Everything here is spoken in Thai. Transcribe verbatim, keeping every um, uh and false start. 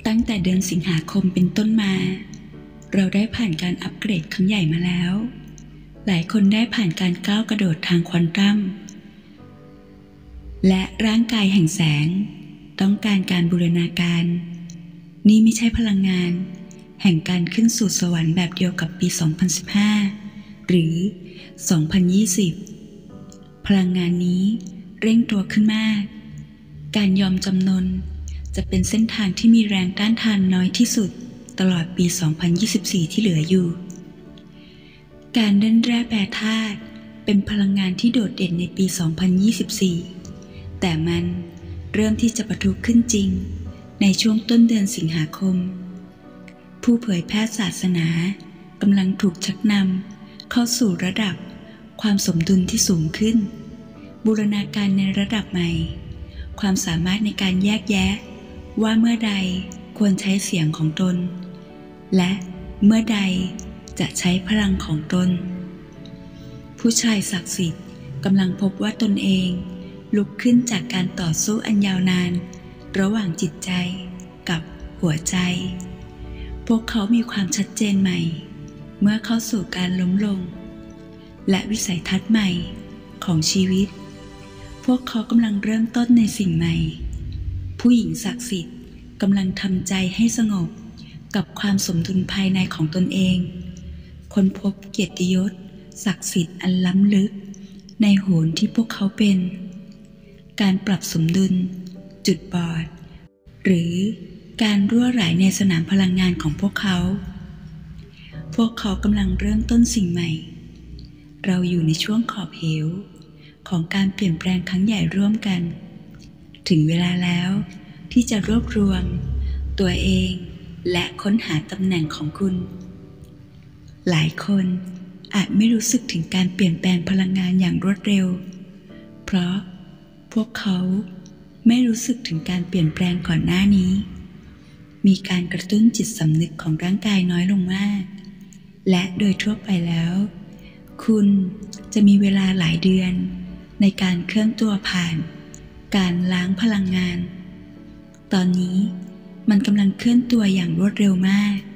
ตั้งแต่เดือนสิงหาคมเป็นต้นมาเราได้ผ่านการอัปเกรดครั้งใหญ่มาแล้วหลายคนได้ผ่านการก้าวกระโดดทางควอนตัมและร่างกายแห่งแสงต้องการการบูรณาการนี่ไม่ใช่พลังงานแห่งการขึ้นสู่สวรรค์แบบเดียวกับปี สองพันสิบห้า หรือ สองพันยี่สิบ พลังงานนี้เร่งตัวขึ้นมากการยอมจำนนจะเป็นเส้นทางที่มีแรงต้านทานน้อยที่สุดตลอดปี สองพันยี่สิบสี่ ที่เหลืออยู่การเล่นแร่แปรธาตุเป็นพลังงานที่โดดเด่นในปี สองพันยี่สิบสี่ แต่มันเริ่มที่จะปะทุขึ้นจริงในช่วงต้นเดือนสิงหาคมผู้เผยแพร่ศาสนากำลังถูกชักนำเข้าสู่ระดับความสมดุลที่สูงขึ้นบูรณาการในระดับใหม่ความสามารถในการแยกแยะว่าเมื่อใดควรใช้เสียงของตนและเมื่อใดจะใช้พลังของตนผู้ชายศักดิ์สิทธิ์กำลังพบว่าตนเองลุกขึ้นจากการต่อสู้อันยาวนานระหว่างจิตใจกับหัวใจพวกเขามีความชัดเจนใหม่เมื่อเข้าสู่การล้มลงและวิสัยทัศน์ใหม่ของชีวิตพวกเขากำลังเริ่มต้นในสิ่งใหม่ผู้หญิงศักดิ์สิทธิ์กำลังทำใจให้สงบกับความสมดุลภายในของตนเองค้นพบเกียรติยศศักดิ์สิทธิ์อันล้ำลึกในโหนที่พวกเขาเป็นการปรับสมดุลจุดบอดหรือการรั่วไหลในสนามพลังงานของพวกเขาพวกเขากำลังเริ่มต้นสิ่งใหม่เราอยู่ในช่วงขอบเหวของการเปลี่ยนแปลงครั้งใหญ่ร่วมกันถึงเวลาแล้วที่จะรวบรวมตัวเองและค้นหาตำแหน่งของคุณหลายคนอาจไม่รู้สึกถึงการเปลี่ยนแปลงพลังงานอย่างรวดเร็วเพราะพวกเขาไม่รู้สึกถึงการเปลี่ยนแปลงก่อนหน้านี้มีการกระตุ้นจิตสำนึกของร่างกายน้อยลงมากและโดยทั่วไปแล้วคุณจะมีเวลาหลายเดือนในการเคลื่อนตัวผ่านการล้างพลังงานตอนนี้มันกำลังเคลื่อนตัวอย่างรวดเร็วมาก